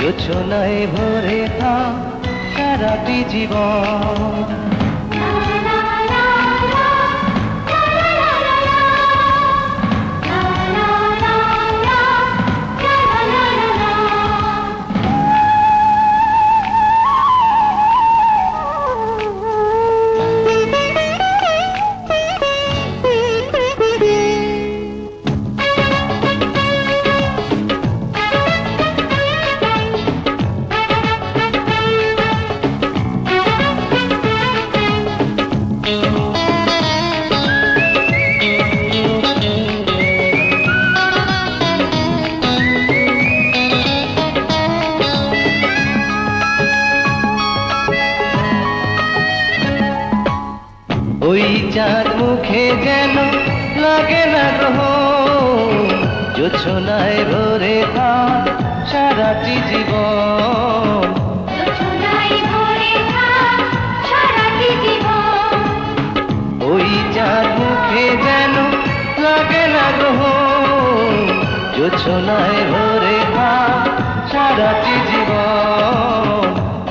জোছনায় ভরে থাক সারাটি জীবন। ওই চাঁদ মুখে যেন লাগে না গ্রহ, জোছনায় ভরে থাক সারাটি জীবন। ওই চাঁদ মুখে যেন লাগে না গ্রহ, জোছনায় ভরে থাক সারাটি জীবন।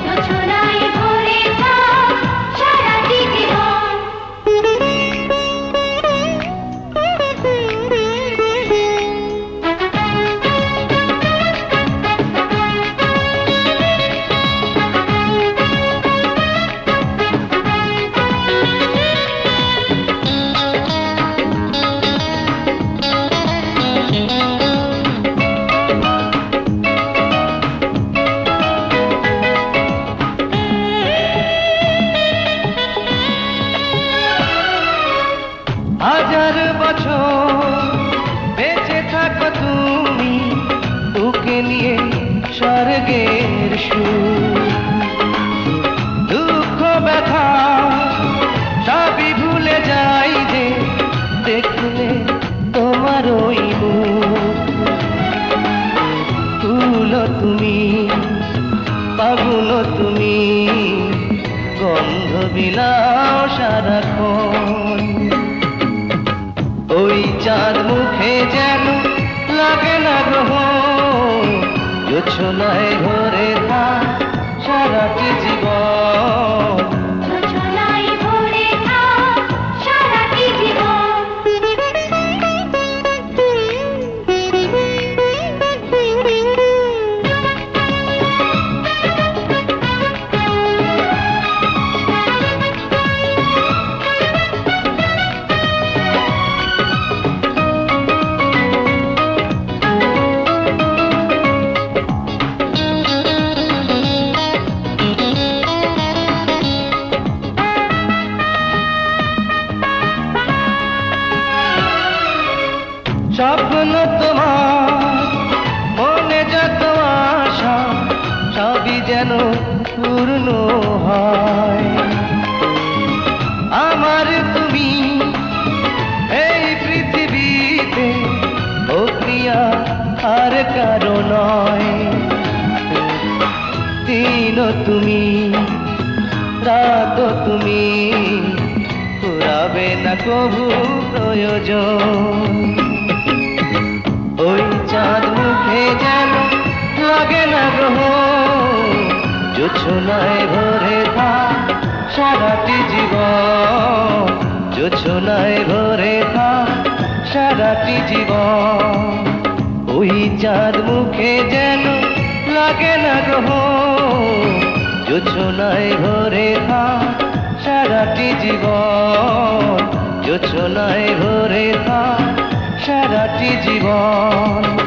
হাজার বছর বেঁচে থাকো তুমি, তোকে নিয়ে স্বর্গের সুর। দুঃখ ব্যথা সবই ভুলে যাই যে দেখলে তোমার ওই মুখ। ফুল তুমি, ফাগুন তুমি, গন্ধ বিলাও সারাক্ষণ। ওই চাঁদ মুখে যেন লাগে না গ্রহ, জোছনায় ভরে থাক সারাটি জীবন। স্বপ্ন তোমার মনে যত আশা সবই যেন পূর্ণ হয়। আমার তুমি এই পৃথিবীতে অপ্রিয়া আর কারো নয়। দিন তুমি, রাত তুমি, ফুরাবে না কবু প্রয়োজন। ওই চাঁদ মুখে যেন লাগে না গ্রহ, জোছনায় ভরে থাক সারাটি জীবন। জোছনায় ভরে থাক সারাটি জীবন। ওই চাঁদ মুখে যেন লাগে না গ্রহ, জোছনায় ভরে থাক সারাটি জীবন। জোছনায় ভরে থাক সারাটি জীবন।